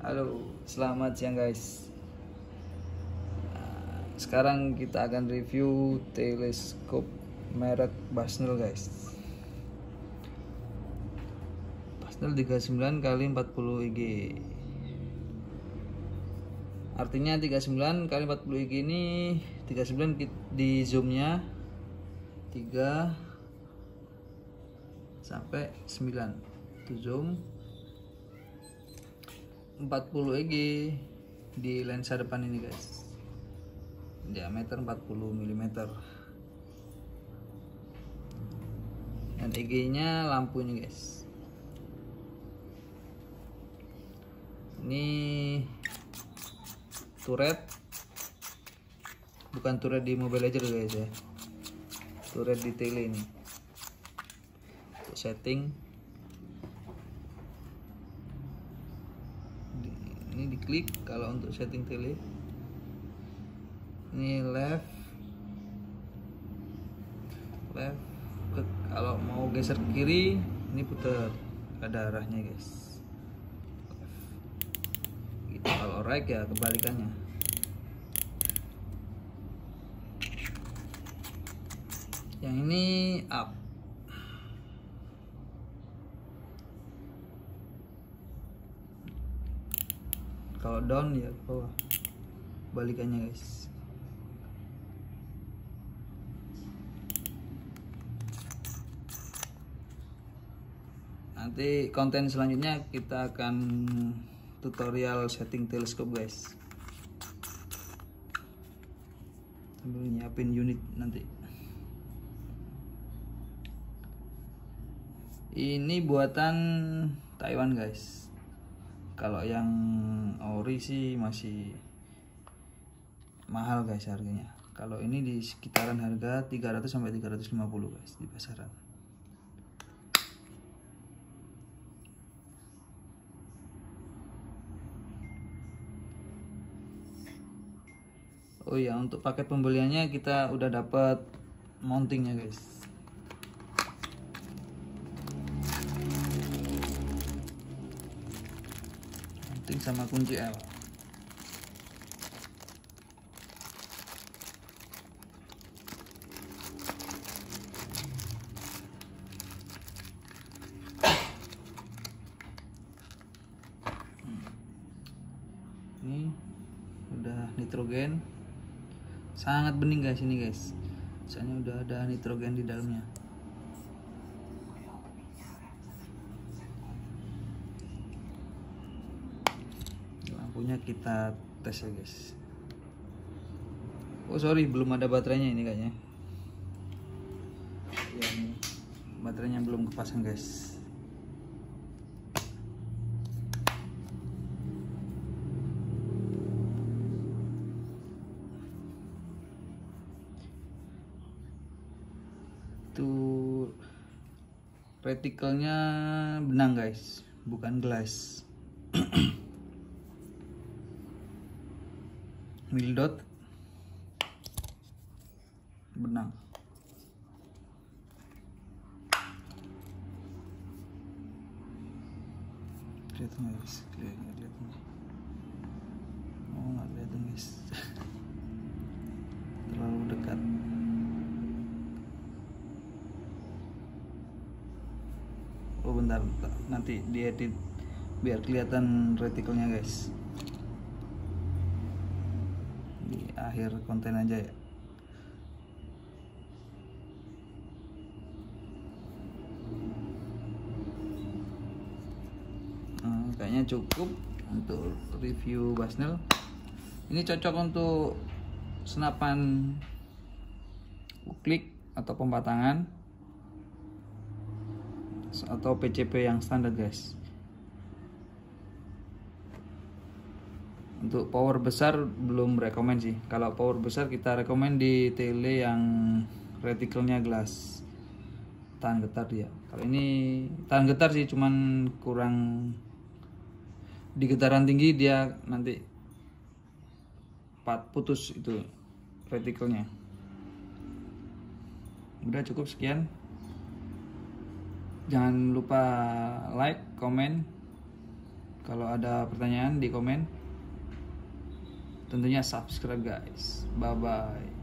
Halo, selamat siang guys. Sekarang kita akan review teleskop merek Basnel guys. Basnel 39 x 40 IG. Artinya 39 x 40 IG ini 39 di zoomnya 3 sampai 9 itu zoom, 40 EG di lensa depan ini guys, diameter 40 mm, dan EG nya lampu ini guys. Ini turret, bukan turret di Mobile Legends guys ya, turret di tele ini. Untuk setting ini diklik kalau untuk setting tele. Ini left, kalau mau geser ke kiri ini putar, ada arahnya guys. Gitu. Kalau right ya kebalikannya. Yang ini up. Kalau down ya ke bawah, balikannya guys. Nanti konten selanjutnya kita akan tutorial setting teleskop guys, sambil nyiapin unit nanti. Ini buatan Taiwan guys. Kalau yang ori sih masih mahal guys harganya. Kalau ini di sekitaran harga 300 sampai 350 guys di pasaran. Oh ya, untuk paket pembeliannya kita udah dapat mountingnya guys. Mounting sama kunci L. Ini udah nitrogen, sangat bening guys ini guys, soalnya udah ada nitrogen di dalamnya. Lampunya kita tes ya guys. Oh sorry, belum ada baterainya ini kayaknya ya, ini baterainya belum kepasang guys. Itu retikelnya benang guys, bukan glass. Mildot benang. Kelihatan guys, kelihatan. Oh nggak kelihatan guys. Terlalu dekat. Oh bentar, nanti diedit biar kelihatan retikelnya guys. Di akhir konten aja ya. Kayaknya cukup untuk review Basnel. Ini cocok untuk senapan klik atau pembatangan atau PCP yang standar guys. Untuk power besar belum rekomend sih. Kalau power besar kita rekomend di tele yang retikelnya glass, tahan getar dia. Kalau ini tahan getar sih, cuman kurang di getaran tinggi dia nanti putus itu retikelnya. Udah cukup sekian. Jangan lupa like, komen, Kalau ada pertanyaan di komen. Tentunya subscribe guys. Bye bye.